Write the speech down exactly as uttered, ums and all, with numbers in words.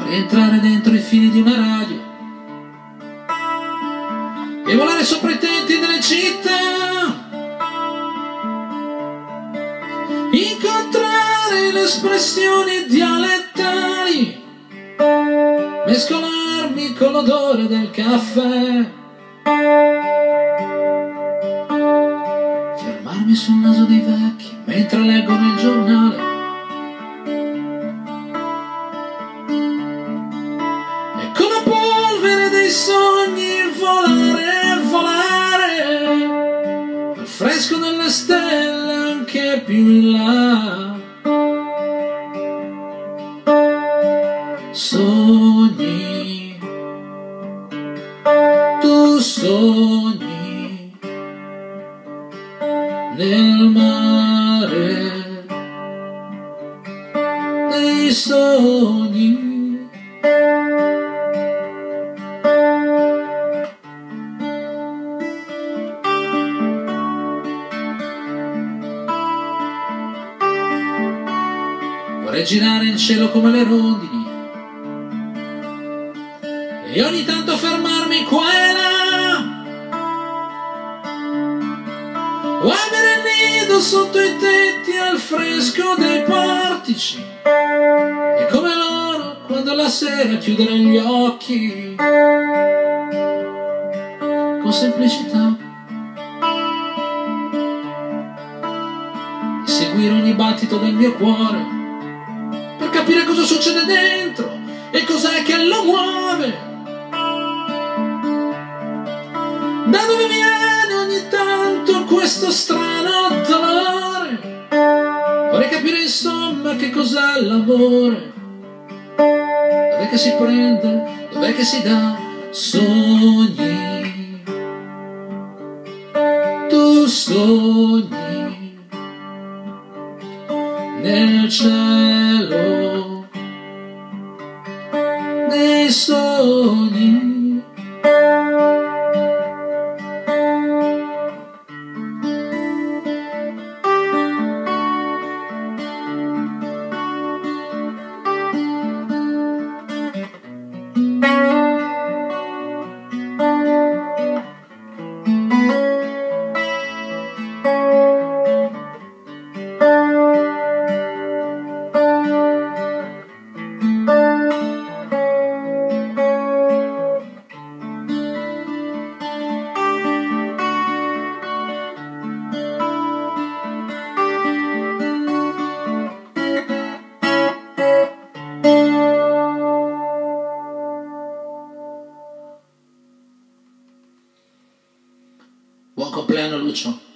entrare dentro i fili di una radio e volare sopra i tetti delle città, incontrare le espressioni dialettali, mescolarmi con l'odore del caffè, fermarmi sul naso dei vecchi mentre leggono il giornale e con la polvere dei sogni volare, volare al fresco delle stelle anche più in là. Sogni, tu sogni nel mare dei sogni. Vorrei girare in cielo come le rondini e ogni tanto fermarmi qua e là, o avere il nido sotto i tetti al fresco dei portici e come loro quando la sera chiudere gli occhi con semplicità e seguire ogni battito del mio cuore per capire cosa succede dentro e cos'è che lo muove. Da dove viene ogni tanto questo strano dolore? Vorrei capire insomma che cos'è l'amore. Dov'è che si prende? Dov'è che si dà? Sogni, tu sogni nel cielo dei sogni. Buon compleanno Lucio.